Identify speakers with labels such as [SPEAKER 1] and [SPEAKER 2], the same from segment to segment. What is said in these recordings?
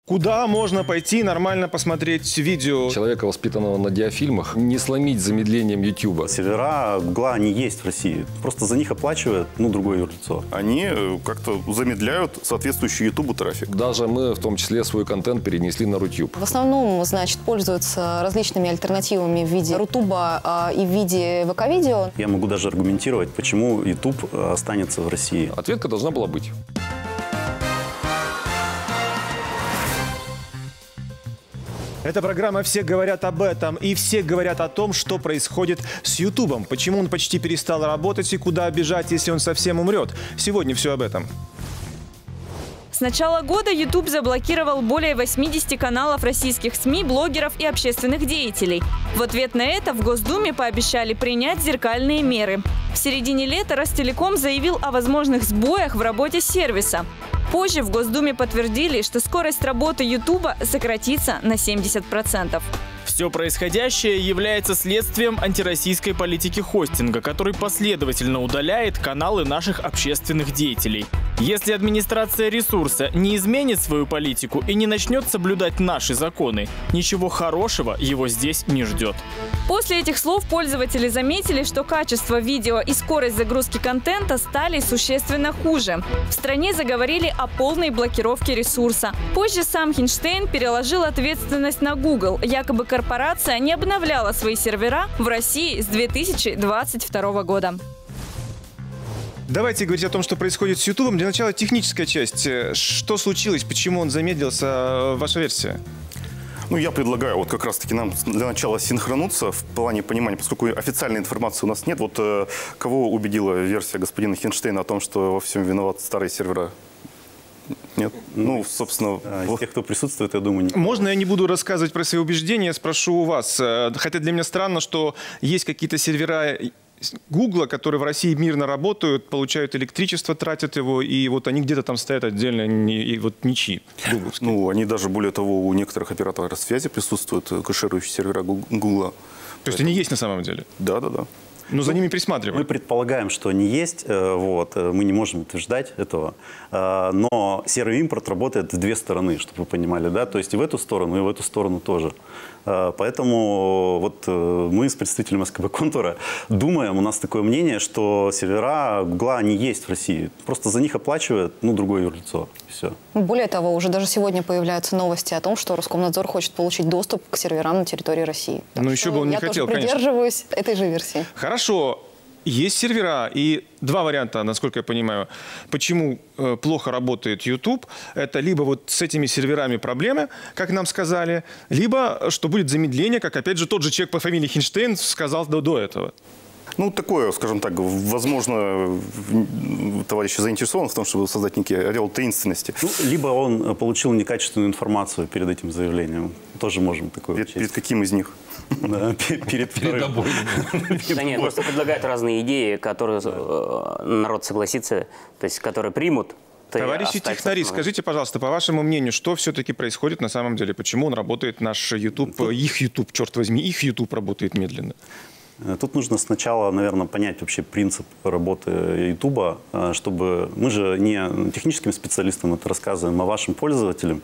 [SPEAKER 1] Куда можно пойти нормально посмотреть видео?
[SPEAKER 2] Человека, воспитанного на диафильмах, не сломить замедлением YouTube.
[SPEAKER 3] Сервера Гугла, они есть в России. Просто за них оплачивает, другое юрлицо.
[SPEAKER 4] Они как-то замедляют соответствующий YouTube трафик.
[SPEAKER 2] Даже мы, в том числе, свой контент перенесли на Рутюб.
[SPEAKER 5] В основном, пользуются различными альтернативами в виде Рутуба и в виде ВК-видео.
[SPEAKER 3] Я могу даже аргументировать, почему YouTube останется в России.
[SPEAKER 2] Ответка должна была быть.
[SPEAKER 1] Эта программа «Все говорят об этом» и все говорят о том, что происходит с Ютубом. Почему он почти перестал работать и куда бежать, если он совсем умрет. Сегодня все об этом.
[SPEAKER 6] С начала года YouTube заблокировал более 80 каналов российских СМИ, блогеров и общественных деятелей. В ответ на это в Госдуме пообещали принять зеркальные меры. В середине лета Ростелеком заявил о возможных сбоях в работе сервиса. Позже в Госдуме подтвердили, что скорость работы YouTube сократится на 70%.
[SPEAKER 7] Все происходящее является следствием антироссийской политики хостинга, который последовательно удаляет каналы наших общественных деятелей. Если администрация ресурса не изменит свою политику и не начнет соблюдать наши законы, ничего хорошего его здесь не ждет.
[SPEAKER 6] После этих слов пользователи заметили, что качество видео и скорость загрузки контента стали существенно хуже. В стране заговорили о полной блокировке ресурса. Позже сам Хинштейн переложил ответственность на Google. Якобы корпорация не обновляла свои сервера в России с 2022 года.
[SPEAKER 1] Давайте говорить о том, что происходит с Ютубом. Для начала техническая часть. Что случилось? Почему он замедлился? Ваша версия?
[SPEAKER 4] Я предлагаю как раз-таки нам для начала синхронуться в плане понимания, поскольку официальной информации у нас нет. Кого убедила версия господина Хинштейна о том, что во всем виноваты старые сервера? Нет? Собственно...
[SPEAKER 3] Из тех, кто присутствует, я думаю, нет.
[SPEAKER 1] Можно я не буду рассказывать про свои убеждения, спрошу у вас. Хотя для меня странно, что есть какие-то сервера Гугла, которые в России мирно работают, получают электричество, тратят его, и они где-то там стоят отдельно, и ничьи, гугловские.
[SPEAKER 4] Они даже, более того, у некоторых операторов связи присутствуют кэширующие сервера Гугла.
[SPEAKER 1] То есть они есть на самом деле?
[SPEAKER 4] Да.
[SPEAKER 1] Но за ними присматриваем.
[SPEAKER 3] Мы предполагаем, что они есть, мы не можем утверждать этого, но серый импорт работает в две стороны, чтобы вы понимали, да, то есть и в эту сторону, и в эту сторону тоже. Поэтому мы с представителем СКБ Контура думаем, у нас такое мнение, что сервера Гугла, они есть в России, просто за них оплачивает, другое юрлицо, и все.
[SPEAKER 5] Более того, уже даже сегодня появляются новости о том, что Роскомнадзор хочет получить доступ к серверам на территории России.
[SPEAKER 1] Еще бы он не хотел,
[SPEAKER 5] конечно. Я придерживаюсь этой же версии.
[SPEAKER 1] Хорошо. Есть сервера, и два варианта, насколько я понимаю, почему плохо работает YouTube. Это либо с этими серверами проблемы, как нам сказали, либо что будет замедление, как, опять же, тот же человек по фамилии Хинштейн сказал до этого.
[SPEAKER 4] Такое, скажем так, возможно, товарищ заинтересован в том, чтобы создать некий ореол таинственности.
[SPEAKER 3] Либо он получил некачественную информацию перед этим заявлением. Тоже можем такое учесть.
[SPEAKER 4] Перед каким из них?
[SPEAKER 3] Перед вторым.
[SPEAKER 8] Да нет, просто предлагают разные идеи, которые народ согласится, то есть которые примут.
[SPEAKER 1] Товарищи технари, скажите, пожалуйста, по вашему мнению, что все-таки происходит на самом деле? Почему он работает, наш YouTube, их YouTube, черт возьми, их YouTube работает медленно?
[SPEAKER 3] Тут нужно сначала, наверное, понять вообще принцип работы Ютуба, чтобы мы же не техническим специалистам это рассказываем, а вашим пользователям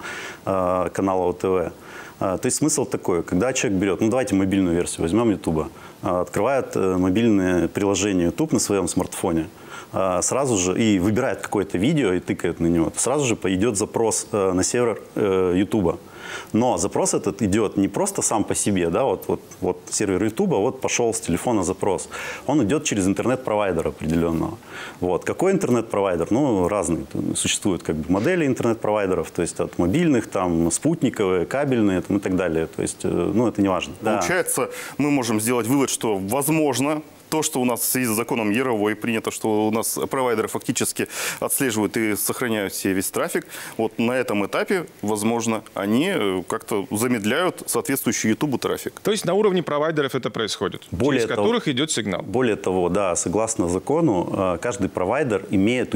[SPEAKER 3] канала ОТВ. То есть смысл такой, когда человек берет, давайте мобильную версию возьмем Ютуба, открывает мобильное приложение YouTube на своем смартфоне, сразу же и выбирает какое-то видео и тыкает на него, сразу же идет запрос на сервер Ютуба. Но запрос этот идет не просто сам по себе, да, вот сервер Ютуба, пошел с телефона запрос. Он идет через интернет-провайдера определенного. Какой интернет-провайдер? Разные. Существуют модели интернет-провайдеров, то есть от мобильных, спутниковые, кабельные и так далее. То есть, это не важно.
[SPEAKER 4] Получается, мы можем сделать вывод, что возможно, то, что у нас в связи с законом Яровой принято, что у нас провайдеры фактически отслеживают и сохраняют себе весь трафик, на этом этапе, возможно, они как-то замедляют соответствующий YouTube трафик.
[SPEAKER 1] То есть на уровне провайдеров это происходит, через которых идет сигнал.
[SPEAKER 3] Более того, да, согласно закону, каждый провайдер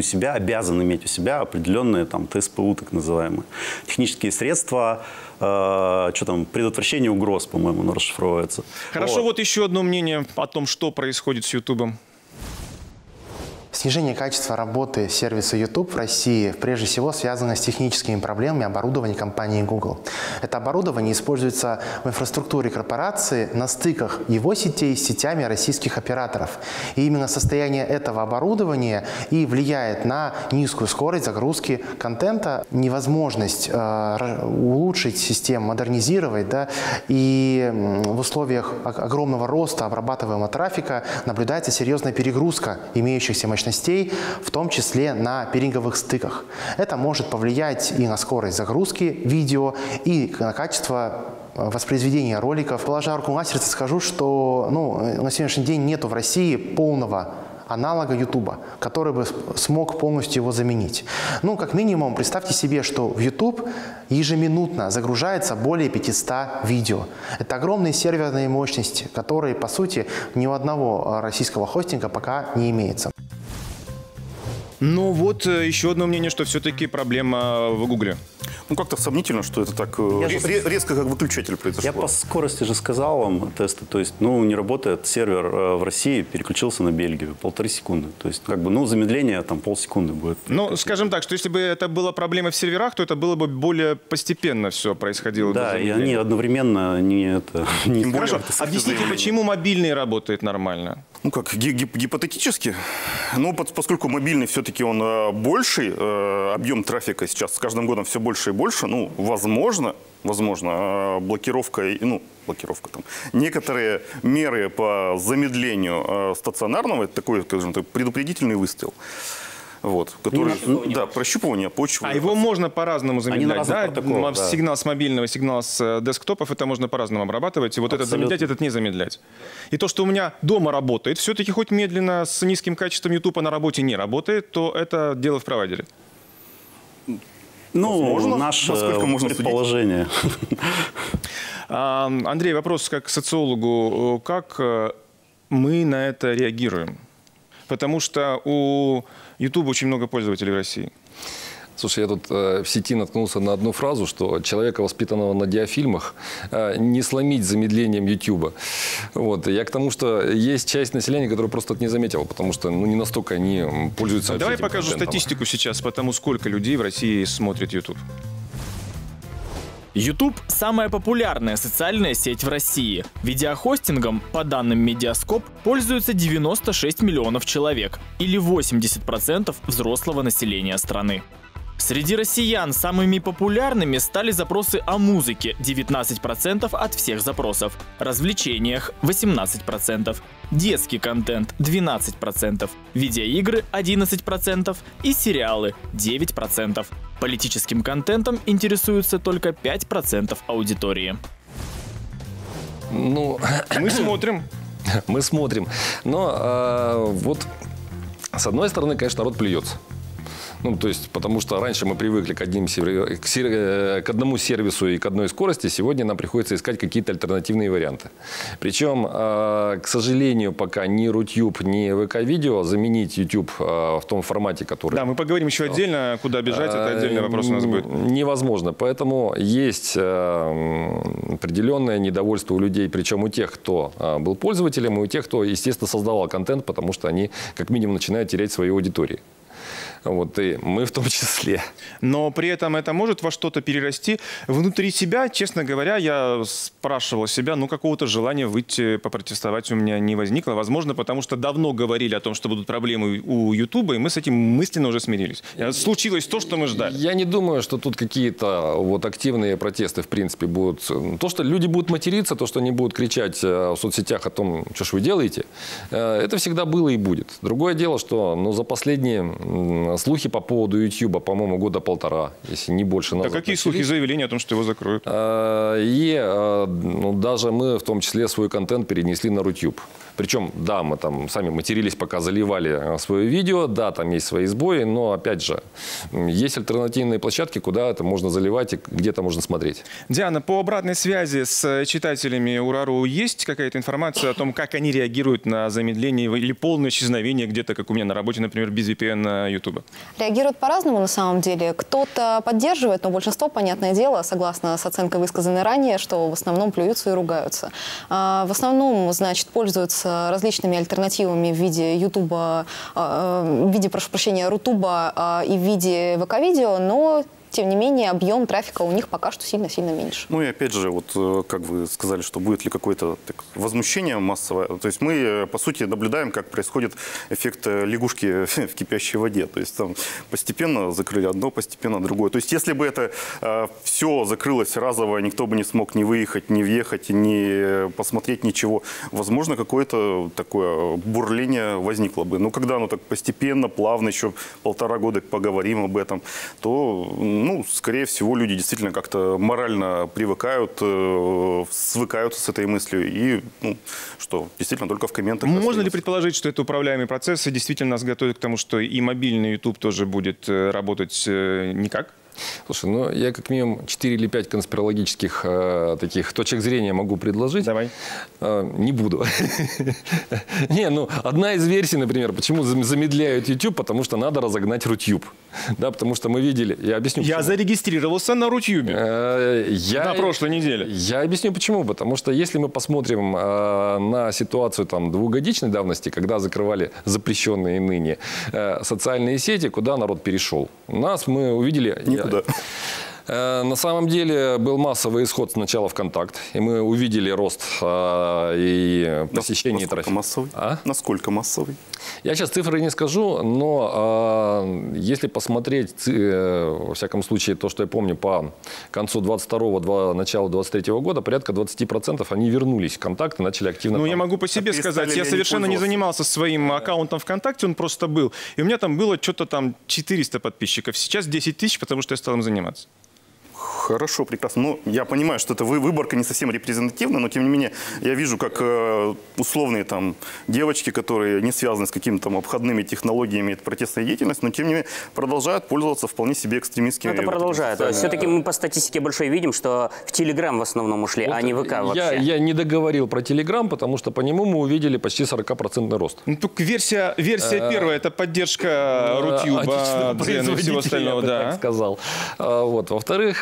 [SPEAKER 3] обязан иметь у себя определенные ТСПУ, так называемые, технические средства, предотвращение угроз, по-моему, оно расшифровывается.
[SPEAKER 1] Хорошо, еще одно мнение о том, что происходит с Ютубом.
[SPEAKER 9] С Снижение качества работы сервиса YouTube в России прежде всего связано с техническими проблемами оборудования компании Google. Это оборудование используется в инфраструктуре корпорации на стыках его сетей с сетями российских операторов. И именно состояние этого оборудования и влияет на низкую скорость загрузки контента, невозможность улучшить систему, модернизировать, да, и в условиях огромного роста обрабатываемого трафика наблюдается серьезная перегрузка имеющихся мощностей, в том числе на пиринговых стыках. Это может повлиять и на скорость загрузки видео, и на качество воспроизведения роликов. Положа руку на сердце, скажу, что на сегодняшний день нету в России полного аналога YouTube, который бы смог полностью его заменить. Как минимум, представьте себе, что в YouTube ежеминутно загружается более 500 видео. Это огромные серверные мощности, которые, по сути, ни у одного российского хостинга пока не имеется.
[SPEAKER 1] Еще одно мнение, что все-таки проблема в Гугле.
[SPEAKER 4] Как-то сомнительно, что это так резко, как выключатель произошло.
[SPEAKER 3] Я по скорости же сказал вам тесты. То есть, не работает сервер в России, переключился на Бельгию. 1,5 секунды. То есть, замедление полсекунды будет.
[SPEAKER 1] Скажем так, что если бы это была проблема в серверах, то это было бы более постепенно все происходило.
[SPEAKER 3] Да, и они одновременно не...
[SPEAKER 1] Хорошо, объясните, почему мобильный работает нормально?
[SPEAKER 4] Гипотетически. Поскольку мобильный все-таки он больший, объем трафика сейчас с каждым годом все больше и больше, возможно, блокировка, некоторые меры по замедлению стационарного, это такой, скажем так, предупредительный выстрел. Прощупывание почвы.
[SPEAKER 1] А его можно по-разному замедлять, да? Сигнал с мобильного, сигнал с десктопов, это можно по-разному обрабатывать. И вот этот замедлять, этот не замедлять. И то, что у меня дома работает, все-таки хоть медленно, с низким качеством YouTube на работе не работает, то это дело в провайдере.
[SPEAKER 3] Наше предположение.
[SPEAKER 1] Андрей, вопрос как к социологу. Как мы на это реагируем? Потому что у YouTube очень много пользователей в России.
[SPEAKER 2] Слушай, я тут в сети наткнулся на одну фразу, что человека, воспитанного на диафильмах, не сломить замедлением YouTube. Я к тому, что есть часть населения, которая просто это не заметила, потому что не настолько они пользуются.
[SPEAKER 1] Давай покажу статистику сейчас по тому, сколько людей в России смотрит YouTube.
[SPEAKER 7] YouTube – самая популярная социальная сеть в России. Видеохостингом, по данным Медиаскоп, пользуются 96 миллионов человек, или 80% взрослого населения страны. Среди россиян самыми популярными стали запросы о музыке – 19% от всех запросов, развлечениях – 18%, детский контент – 12%, видеоигры – 11% и сериалы – 9%. Политическим контентом интересуются только 5% аудитории.
[SPEAKER 1] Мы смотрим.
[SPEAKER 2] Мы смотрим. Но с одной стороны, конечно, народ плюется. Потому что раньше мы привыкли к одному сервису и к одной скорости, сегодня нам приходится искать какие-то альтернативные варианты. Причем, к сожалению, пока ни Рутюб, ни ВК-видео заменить YouTube в том формате, который...
[SPEAKER 1] Да, мы поговорим еще отдельно, куда бежать, это отдельный вопрос у нас будет.
[SPEAKER 2] Невозможно, поэтому есть определенное недовольство у людей, причем у тех, кто был пользователем, и у тех, кто, естественно, создавал контент, потому что они, как минимум, начинают терять свою аудиторию. И мы в том числе.
[SPEAKER 1] Но при этом это может во что-то перерасти. Внутри себя, честно говоря, я спрашивал себя, какого-то желания выйти попротестовать у меня не возникло. Возможно, потому что давно говорили о том, что будут проблемы у Ютуба, и мы с этим мысленно уже смирились. Случилось то, что мы ждали.
[SPEAKER 2] Я не думаю, что тут какие-то активные протесты, в принципе, будут. То, что люди будут материться, то, что они будут кричать в соцсетях о том, что ж вы делаете, это всегда было и будет. Другое дело, что за последние слухи по поводу YouTube, по-моему, года полтора, если не больше назад.
[SPEAKER 1] Да какие слухи, заявления о том, что его закроют?
[SPEAKER 2] Даже мы, в том числе, свой контент перенесли на Рутюб. Причем, да, мы там сами матерились, пока заливали свое видео, да, там есть свои сбои, но, опять же, есть альтернативные площадки, куда это можно заливать и где-то можно смотреть.
[SPEAKER 1] Диана, по обратной связи с читателями Урару есть какая-то информация о том, как они реагируют на замедление или полное исчезновение где-то, как у меня на работе, например, без VPN YouTube?
[SPEAKER 5] Реагируют по-разному, на самом деле. Кто-то поддерживает, но большинство, понятное дело, согласно с оценкой, высказанной ранее, что в основном плюются и ругаются. В основном, значит, пользуются пользуются различными альтернативами в виде Ютуба, в виде, прошу прощения, Рутуба и в виде ВК-видео, но тем не менее, объем трафика у них пока что сильно-сильно меньше.
[SPEAKER 4] Ну и опять же, вот как вы сказали, что будет ли какое-то возмущение массовое. То есть мы, по сути, наблюдаем, как происходит эффект лягушки в кипящей воде. То есть там постепенно закрыли одно, постепенно другое. То есть если бы это все закрылось разово, никто бы не смог ни выехать, ни въехать, ни посмотреть ничего, возможно, какое-то такое бурление возникло бы. Но когда оно так постепенно, плавно, еще 1,5 года поговорим об этом, то... Ну, скорее всего, люди действительно как-то морально привыкают, свыкаются с этой мыслью. И, ну, что, действительно, только в комментах...
[SPEAKER 1] Можно ли предположить, что это управляемый процесс и действительно нас готовит к тому, что и мобильный YouTube тоже будет работать никак?
[SPEAKER 2] Слушай, ну я как минимум 4 или 5 конспирологических таких точек зрения могу предложить.
[SPEAKER 1] Давай.
[SPEAKER 2] Не буду. Не, ну одна из версий, например, почему замедляют YouTube, потому что надо разогнать Рутюб. Да, потому что мы видели, я объясню.
[SPEAKER 1] Я зарегистрировался на Рутюбе на прошлой неделе.
[SPEAKER 2] Я объясню почему. Потому что если мы посмотрим на ситуацию там 2-годичной давности, когда закрывали запрещенные ныне социальные сети, куда народ перешел. Нас мы увидели...
[SPEAKER 4] Никуда.
[SPEAKER 2] На самом деле был массовый исход сначала ВКонтакт, и мы увидели рост и посещение трафика.
[SPEAKER 4] Массовый? Насколько массовый?
[SPEAKER 2] Я сейчас цифры не скажу, но если посмотреть, во всяком случае, то, что я помню по концу 22-го, началу 23-го года, порядка 20% они вернулись в ВКонтакт и начали активно...
[SPEAKER 1] Ну, я могу по себе сказать, я совершенно не занимался своим аккаунтом ВКонтакте, он просто был. И у меня там было что-то там 400 подписчиков. Сейчас 10 тысяч, потому что я стал им заниматься.
[SPEAKER 4] Хорошо, прекрасно. Ну, я понимаю, что эта выборка не совсем репрезентативна, но тем не менее я вижу, как условные там девочки, которые не связаны с какими-то там обходными технологиями протестной деятельности, но тем не менее продолжают пользоваться вполне себе экстремистскими...
[SPEAKER 8] Это продолжает. Все-таки мы по статистике большой видим, что в Телеграм в основном ушли, вот, а не ВК вообще.
[SPEAKER 2] Я не договорил про Телеграм, потому что по нему мы увидели почти 40% рост.
[SPEAKER 1] Ну, только версия первая, это поддержка Рутюба, Дзена и всего остального.
[SPEAKER 2] Я бы так сказал. Вот. Во-вторых,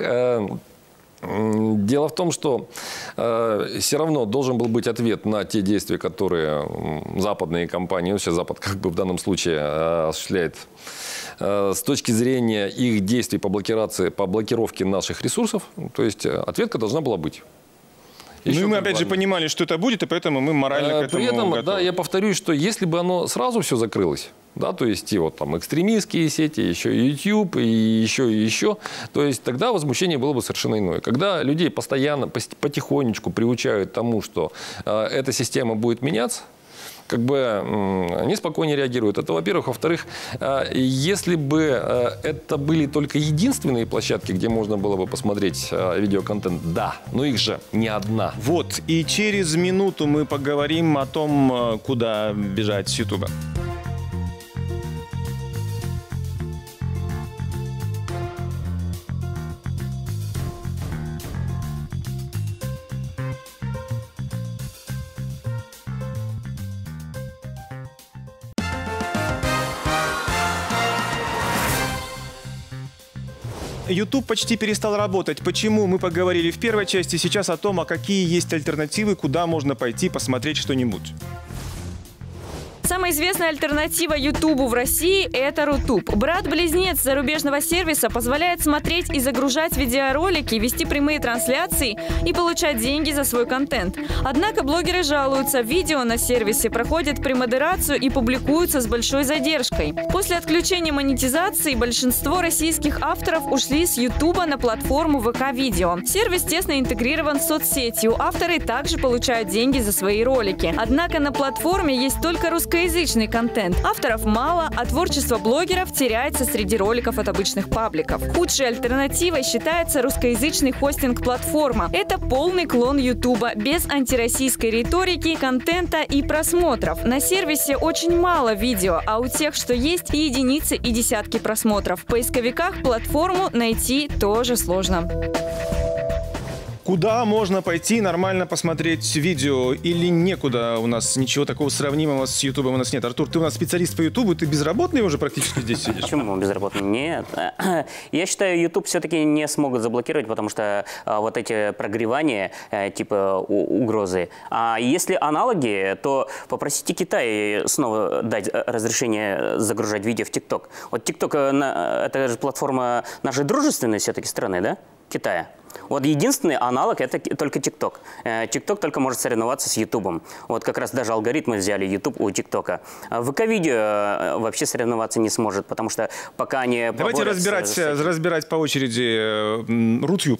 [SPEAKER 2] дело в том, что все равно должен был быть ответ на те действия, которые западные компании, ну, сейчас Запад как бы в данном случае осуществляет с точки зрения их действий по блокировке наших ресурсов. То есть ответка должна была быть.
[SPEAKER 1] Ну и мы опять же понимали, что это будет, и поэтому мы морально к этому
[SPEAKER 2] При этом,
[SPEAKER 1] готовы.
[SPEAKER 2] да, я повторюсь, что если бы оно сразу все закрылось, да, то есть и вот там экстремистские сети, еще и YouTube, и еще, то есть тогда возмущение было бы совершенно иное. Когда людей постоянно, потихонечку приучают к тому, что эта система будет меняться, как бы они спокойнее реагируют. Это, во-первых. Во-вторых, если бы это были только единственные площадки, где можно было бы посмотреть видеоконтент, да, но их же не одна.
[SPEAKER 1] Вот, и через минуту мы поговорим о том, куда бежать с Ютуба. YouTube почти перестал работать. Почему? Мы поговорили в первой части. Сейчас о том, а какие есть альтернативы, куда можно пойти посмотреть что-нибудь.
[SPEAKER 6] Самая известная альтернатива Ютубу в России – это Рутуб. Брат-близнец зарубежного сервиса позволяет смотреть и загружать видеоролики, вести прямые трансляции и получать деньги за свой контент. Однако блогеры жалуются, видео на сервисе проходят премодерацию и публикуются с большой задержкой. После отключения монетизации большинство российских авторов ушли с Ютуба на платформу ВК-видео. Сервис тесно интегрирован с соцсетью. Авторы также получают деньги за свои ролики. Однако на платформе есть только русскоязычный контент. Авторов мало, а творчество блогеров теряется среди роликов от обычных пабликов. Худшей альтернативой считается русскоязычный хостинг-платформа. Это полный клон Ютуба, без антироссийской риторики, контента и просмотров. На сервисе очень мало видео, а у тех, что есть, и единицы, и десятки просмотров. В поисковиках платформу найти тоже сложно.
[SPEAKER 1] Куда можно пойти нормально посмотреть видео или некуда? У нас ничего такого сравнимого с Ютубом у нас нет. Артур, ты у нас специалист по Ютубу, ты безработный уже практически здесь сидишь?
[SPEAKER 8] Почему безработный? Нет. Я считаю, YouTube все-таки не смогут заблокировать, потому что вот эти прогревания, типа угрозы. А если аналоги, то попросите Китай снова дать разрешение загружать видео в ТикТок. Вот ТикТок, это же платформа нашей дружественной все-таки страны, да? Китая. Вот единственный аналог – это только ТикТок. ТикТок только может соревноваться с Ютубом. Вот как раз даже алгоритмы взяли Ютуб у ТикТока. ВК-видео вообще соревноваться не сможет, потому что пока они
[SPEAKER 1] Давайте разбирать по очереди Рутюб.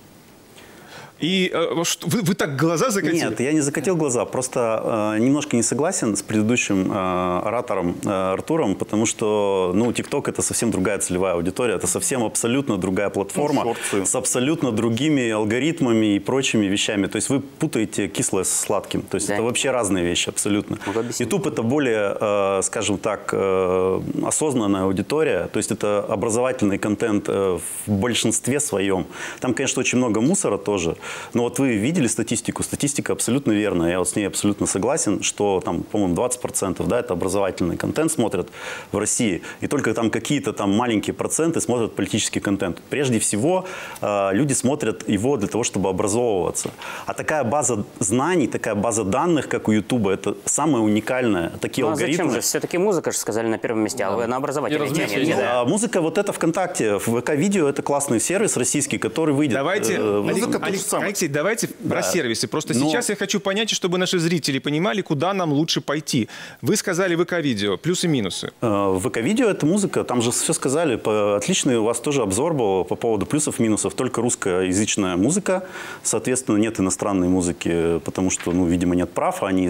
[SPEAKER 1] И вы так глаза закатили?
[SPEAKER 3] Нет, я не закатил глаза. Просто немножко не согласен с предыдущим оратором Артуром, потому что, ну, TikTok — это совсем другая целевая аудитория, это совсем абсолютно другая платформа с абсолютно другими алгоритмами и прочими вещами. То есть вы путаете кислое с сладким. То есть это вообще разные вещи абсолютно. YouTube — это более, скажем так, осознанная аудитория. То есть это образовательный контент в большинстве своем. Там, конечно, очень много мусора тоже. Но вот вы видели статистику, статистика абсолютно верная, я вот с ней абсолютно согласен, что там, по-моему, 20%, да, это образовательный контент смотрят в России, и только там какие-то там маленькие проценты смотрят политический контент. Прежде всего, люди смотрят его для того, чтобы образовываться. А такая база знаний, такая база данных, как у Ютуба, это самое уникальное. Такие алгоритмы.
[SPEAKER 8] Зачем же? Все-таки музыка же сказали на первом месте, а вы на образовательной теме.
[SPEAKER 3] Музыка вот это ВКонтакте, ВК-видео — это классный сервис российский, который выйдет.
[SPEAKER 1] Давайте, Алексей, давайте про сервисы. Просто сейчас я хочу понять, чтобы наши зрители понимали, куда нам лучше пойти. Вы сказали ВК-видео, плюсы и минусы.
[SPEAKER 3] ВК-видео — это музыка, там же все сказали. Отличный у вас тоже обзор был по поводу плюсов и минусов. Только русскоязычная музыка, соответственно, нет иностранной музыки, потому что, ну, видимо, нет прав, они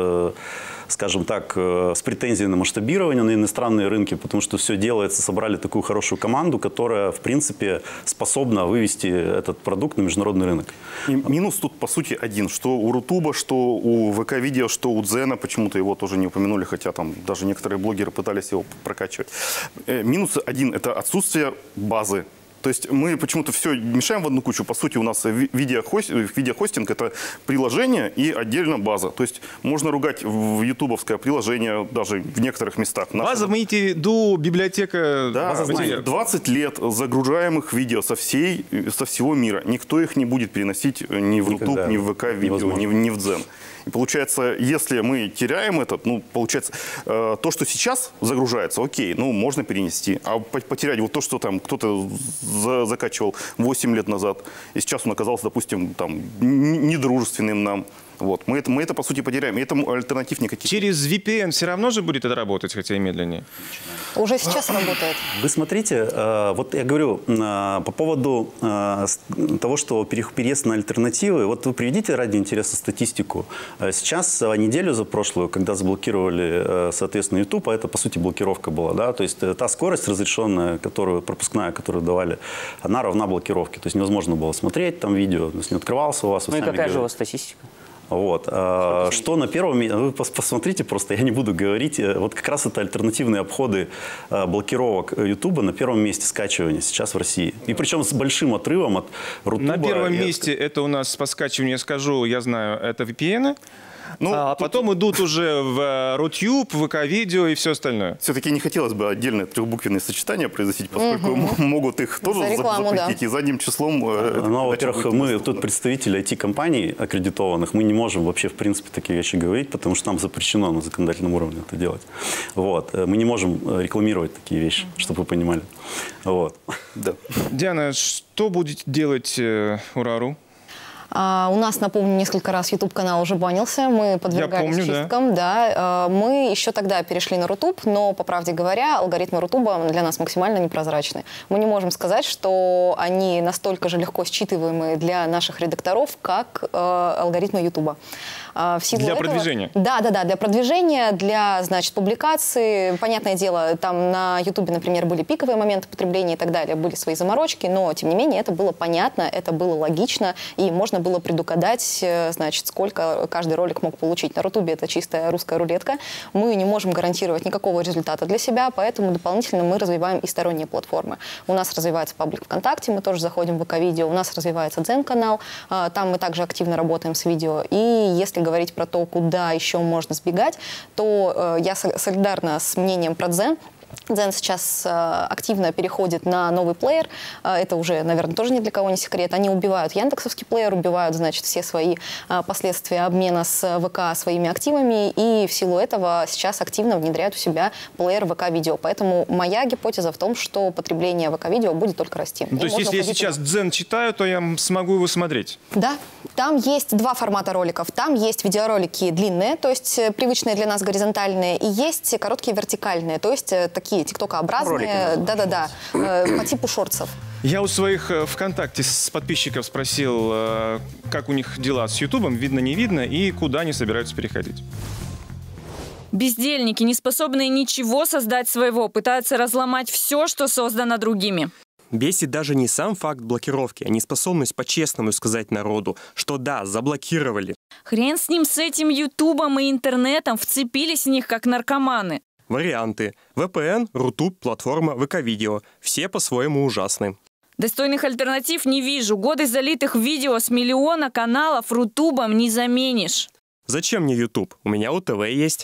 [SPEAKER 3] скажем так, с претензией на масштабирование на иностранные рынки, потому что все делается, собрали такую хорошую команду, которая, в принципе, способна вывести этот продукт на международный рынок.
[SPEAKER 4] И минус тут, по сути, один. Что у Рутуба, что у ВК-видео, что у Дзена, почему-то его тоже не упомянули, хотя там даже некоторые блогеры пытались его прокачивать. Минус один – это отсутствие базы. То есть мы почему-то все мешаем в одну кучу. По сути, у нас видеохостинг – это приложение и отдельно база. То есть можно ругать в ютубовское приложение даже в некоторых местах.
[SPEAKER 1] База, вы имеете в виду библиотека?
[SPEAKER 4] Да, 20 лет загружаемых видео со всего мира. Никто их не будет переносить ни в Рутуб, ни в ВК-видео, ни в Дзен. И получается, если мы теряем этот, ну, получается, то, что сейчас загружается, окей, ну, можно перенести. А потерять вот то, что там кто-то закачивал 8 лет назад, и сейчас он оказался, допустим, там, недружественным нам. Вот. Мы это, по сути, потеряем. И этому альтернатив никаких.
[SPEAKER 1] Через VPN все равно же будет это работать, хотя и медленнее?
[SPEAKER 5] Уже сейчас работает.
[SPEAKER 3] Вы смотрите, вот я говорю по поводу того, что переезд на альтернативы. Вот вы приведите ради интереса статистику. Сейчас неделю за прошлую, когда заблокировали, соответственно, YouTube, а это, по сути, блокировка была, да, то есть та скорость разрешенная, пропускная, которую давали, она равна блокировке. То есть невозможно было смотреть там видео, то есть не открывался у вас.
[SPEAKER 8] Ну и какая же у вас статистика?
[SPEAKER 3] Вот. Что на первом месте, вы посмотрите просто, я не буду говорить, вот как раз это альтернативные обходы блокировок YouTube на первом месте скачивания сейчас в России. И причем с большим отрывом от Рутуба.
[SPEAKER 1] На первом месте это у нас по скачиванию, я скажу, я знаю, это VPN. Ну, а потом идут уже в Рутюб, ВК-видео и все остальное.
[SPEAKER 4] Все-таки не хотелось бы отдельное трехбуквенное сочетание произносить, поскольку могут их тоже запретить и задним числом.
[SPEAKER 3] Ну, во-первых, мы тут представители IT-компаний аккредитованных, мы не можем вообще, в принципе, такие вещи говорить, потому что нам запрещено на законодательном уровне это делать. Вот. Мы не можем рекламировать такие вещи, чтобы вы понимали. Вот.
[SPEAKER 4] Да.
[SPEAKER 1] Диана, что будет делать Ура.ру?
[SPEAKER 5] У нас, напомню, несколько раз YouTube-канал уже банился, мы подвергались чисткам. Да. Мы еще тогда перешли на Рутуб, но, по правде говоря, алгоритмы Рутуба для нас максимально непрозрачны. Мы не можем сказать, что они настолько же легко считываемы для наших редакторов, как алгоритмы Ютуба. В силу
[SPEAKER 1] для
[SPEAKER 5] этого,
[SPEAKER 1] продвижения?
[SPEAKER 5] Да, для продвижения, для, значит, публикации. Понятное дело, там на Ютубе, например, были пиковые моменты потребления и так далее, были свои заморочки, но, тем не менее, это было понятно, это было логично, и можно было предугадать, значит, сколько каждый ролик мог получить. На Рутубе это чистая русская рулетка. Мы не можем гарантировать никакого результата для себя, поэтому дополнительно мы развиваем и сторонние платформы. У нас развивается паблик ВКонтакте, мы тоже заходим в ВК-видео, у нас развивается Дзен-канал, там мы также активно работаем с видео. И если говорить про то, куда еще можно сбегать, то я солидарна с мнением про Дзен. Дзен сейчас активно переходит на новый плеер. Это уже, наверное, тоже ни для кого не секрет. Они убивают яндексовский плеер, убивают, значит, все свои последствия обмена с ВК своими активами. И в силу этого сейчас активно внедряют у себя плеер ВК-видео. Поэтому моя гипотеза в том, что потребление ВК-видео будет только расти.
[SPEAKER 1] То есть если я сейчас Дзен читаю, то я смогу его смотреть? Да.
[SPEAKER 5] Там есть два формата роликов. Там есть видеоролики длинные, то есть привычные для нас горизонтальные, и есть короткие вертикальные, то есть такие тиктокообразные, да-да-да, по типу шортсов.
[SPEAKER 1] Я у своих ВКонтакте с подписчиков спросил, как у них дела с Ютубом, видно, не видно, и куда они собираются переходить.
[SPEAKER 6] Бездельники, не способные ничего создать своего, пытаются разломать все, что создано другими.
[SPEAKER 10] Бесит даже не сам факт блокировки, а неспособность по-честному сказать народу, что да, заблокировали.
[SPEAKER 6] Хрен с ним, с этим Ютубом и интернетом, вцепились в них как наркоманы.
[SPEAKER 10] Варианты. VPN, Рутуб, платформа, ВК-видео. Все по-своему ужасны.
[SPEAKER 6] Достойных альтернатив не вижу. Годы залитых видео с миллиона каналов Рутубом не заменишь.
[SPEAKER 10] Зачем мне Ютуб? У меня УТВ есть.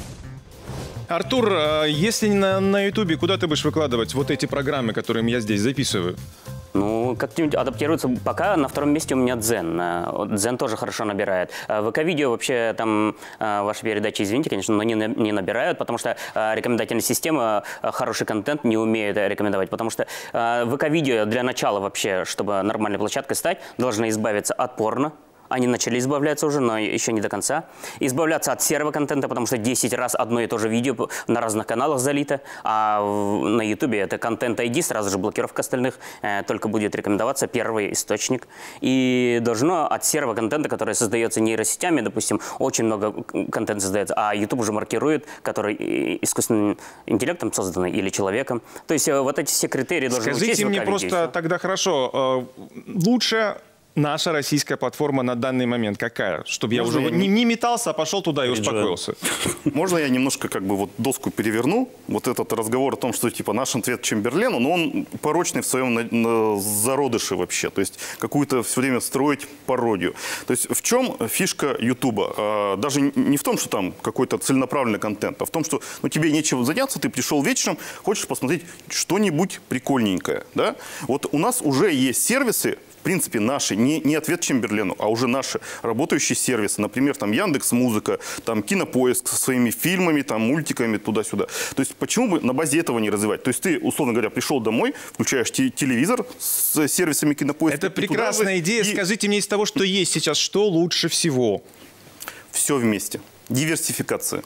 [SPEAKER 1] Артур, если на Ютубе, куда ты будешь выкладывать вот эти программы, которые я здесь записываю?
[SPEAKER 8] Ну, как-нибудь адаптируется. Пока на втором месте у меня Дзен. Дзен тоже хорошо набирает. ВК-видео вообще там ваши передачи, извините, конечно, но не набирают, потому что рекомендательная система хороший контент не умеет рекомендовать. Потому что ВК-видео для начала вообще, чтобы нормальной площадкой стать, должны избавиться от порно. Они начали избавляться уже, но еще не до конца. Избавляться от серого контента, потому что 10 раз одно и то же видео на разных каналах залито. А на Ютубе это контент ID, сразу же блокировка остальных. Только будет рекомендоваться первый источник. И должно от серого контента, который создается нейросетями, допустим, очень много контента создается, а Ютуб уже маркирует, который искусственным интеллектом созданный или человеком. То есть вот эти все критерии должны учесть.
[SPEAKER 1] Скажите мне просто тогда хорошо, лучше... Наша российская платформа на данный момент какая? Чтобы я уже не метался, а пошел туда и успокоился.
[SPEAKER 4] Можно я немножко как бы вот доску переверну? Вот этот разговор о том, что типа наш ответ Чемберлену, но он порочный в своем зародыше вообще. То есть какую-то все время строить пародию. То есть в чем фишка Ютуба? Даже не в том, что там какой-то целенаправленный контент, а в том, что тебе нечего заняться, ты пришел вечером, хочешь посмотреть что-нибудь прикольненькое. Да? Вот у нас уже есть сервисы, в принципе, наши, не ответ Чемберлену, а уже наши работающие сервисы. Например, там Яндекс.Музыка, там Кинопоиск со своими фильмами, там мультиками, туда-сюда. То есть почему бы на базе этого не развивать? То есть ты, условно говоря, пришел домой, включаешь телевизор с сервисами Кинопоиска.
[SPEAKER 1] Это прекрасная идея. Скажите мне из того, что есть сейчас, что лучше всего?
[SPEAKER 4] Все вместе. Диверсификация.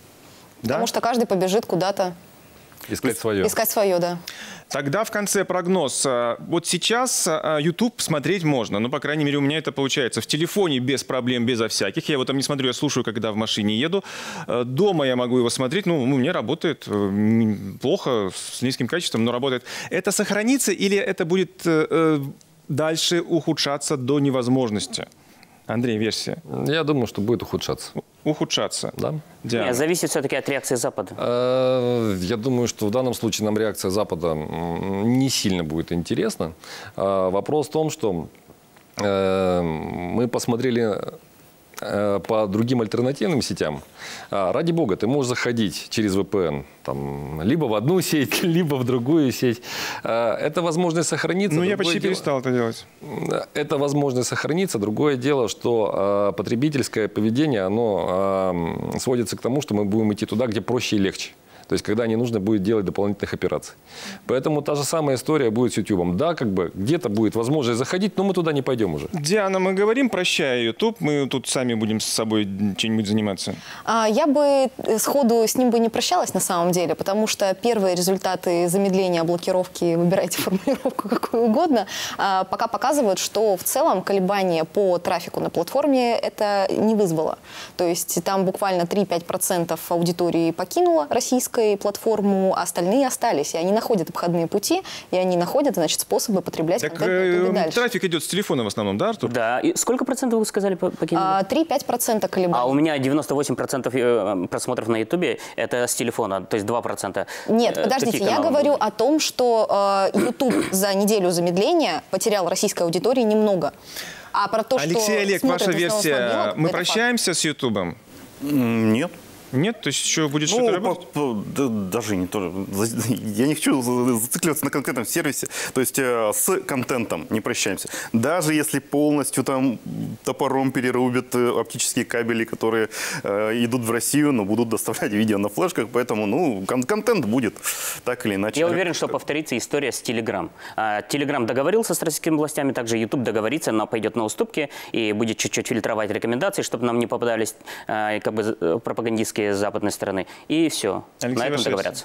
[SPEAKER 5] Потому что каждый побежит куда-то.
[SPEAKER 2] Искать свое.
[SPEAKER 5] Искать свое, да.
[SPEAKER 1] Тогда в конце прогноз. Вот сейчас YouTube смотреть можно. Ну, по крайней мере, у меня это получается. В телефоне без проблем, безо всяких. Я его там не смотрю, я слушаю, когда в машине еду. Дома я могу его смотреть. Ну, у меня работает плохо, с низким качеством, но работает. Это сохранится или это будет дальше ухудшаться до невозможности? Андрей, версия.
[SPEAKER 2] Я думаю, что будет ухудшаться.
[SPEAKER 1] Ухудшаться?
[SPEAKER 2] Да.
[SPEAKER 8] Нет, зависит все-таки от реакции Запада.
[SPEAKER 2] Я думаю, что в данном случае нам реакция Запада не сильно будет интересна. Вопрос в том, что мы посмотрели по другим альтернативным сетям. Ради бога, ты можешь заходить через VPN там, либо в одну сеть, либо в другую сеть. Эта возможность сохранится.
[SPEAKER 1] Ну, я почти перестал это делать.
[SPEAKER 2] Эта возможность сохранится. Другое дело, что потребительское поведение, оно сводится к тому, что мы будем идти туда, где проще и легче. То есть, когда не нужно будет делать дополнительных операций. Поэтому та же самая история будет с YouTube. Да, как бы где-то будет возможность заходить, но мы туда не пойдем уже.
[SPEAKER 1] Диана, мы говорим, прощай, YouTube, мы тут сами будем с собой чем-нибудь заниматься.
[SPEAKER 5] Я бы сходу с ним бы не прощалась на самом деле, потому что первые результаты замедления блокировки, выбирайте формулировку какую угодно, пока показывают, что в целом колебания по трафику на платформе это не вызвало. То есть там буквально 3-5% аудитории покинуло российскую платформу, а остальные остались. И они находят обходные пути, и они находят, значит, способы потреблять контент дальше.
[SPEAKER 1] Трафик идет с телефона в основном, да, Артур?
[SPEAKER 8] Да. И сколько процентов вы сказали покинули?
[SPEAKER 5] 3-5% колебаний.
[SPEAKER 8] А у меня 98% просмотров на Ютубе это с телефона, то есть 2%.
[SPEAKER 5] Нет, подождите, я говорю о том, что YouTube за неделю замедления потерял российской аудитории немного. А про то,
[SPEAKER 1] Алексей,
[SPEAKER 5] что
[SPEAKER 1] Олег, ваша версия, мы прощаемся с Ютубом?
[SPEAKER 4] Нет.
[SPEAKER 1] Нет? То есть еще будет что-то работать?
[SPEAKER 4] Даже не то. Я не хочу зацикливаться на конкретном сервисе. То есть с контентом не прощаемся. Даже если полностью там топором перерубят оптические кабели, которые идут в Россию, но будут доставлять видео на флешках. Поэтому, ну, контент будет так или иначе.
[SPEAKER 8] Я уверен, что повторится история с Telegram. Telegram договорился с российскими властями, также YouTube договорится, но пойдет на уступки и будет чуть-чуть фильтровать рекомендации, чтобы нам не попадались как бы пропагандистские с западной стороны. И все.
[SPEAKER 1] Алексей,
[SPEAKER 8] на этом договорятся.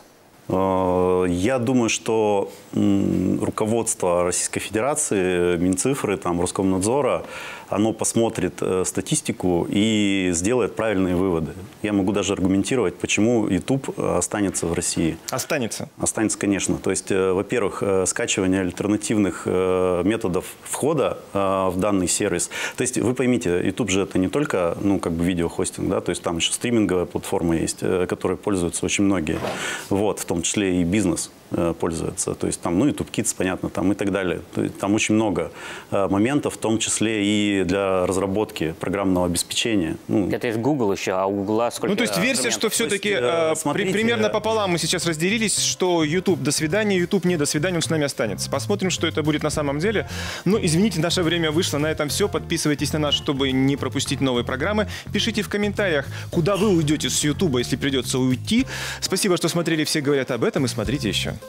[SPEAKER 3] Я думаю, что руководство Российской Федерации, Минцифры, там, Роскомнадзора, оно посмотрит статистику и сделает правильные выводы. Я могу даже аргументировать, почему YouTube останется в России.
[SPEAKER 1] Останется?
[SPEAKER 3] Останется, конечно. То есть, во-первых, скачивание альтернативных методов входа в данный сервис. То есть, вы поймите, YouTube же это не только, ну, как бы видеохостинг, да, то есть там еще стриминговая платформа есть, которой пользуются очень многие. Вот, в том числе и бизнес пользуется. То есть там, ну, YouTube Kids, понятно, там и так далее. Там очень много моментов, в том числе и для разработки программного обеспечения. Ну,
[SPEAKER 8] это есть Google еще, а у Google сколько?
[SPEAKER 1] Ну, то есть версия, что все-таки примерно пополам мы сейчас разделились, что YouTube до свидания, YouTube не до свидания, он с нами останется. Посмотрим, что это будет на самом деле. Ну, извините, наше время вышло. На этом все. Подписывайтесь на нас, чтобы не пропустить новые программы. Пишите в комментариях, куда вы уйдете с YouTube, если придется уйти. Спасибо, что смотрели «Все говорят об этом», и смотрите еще.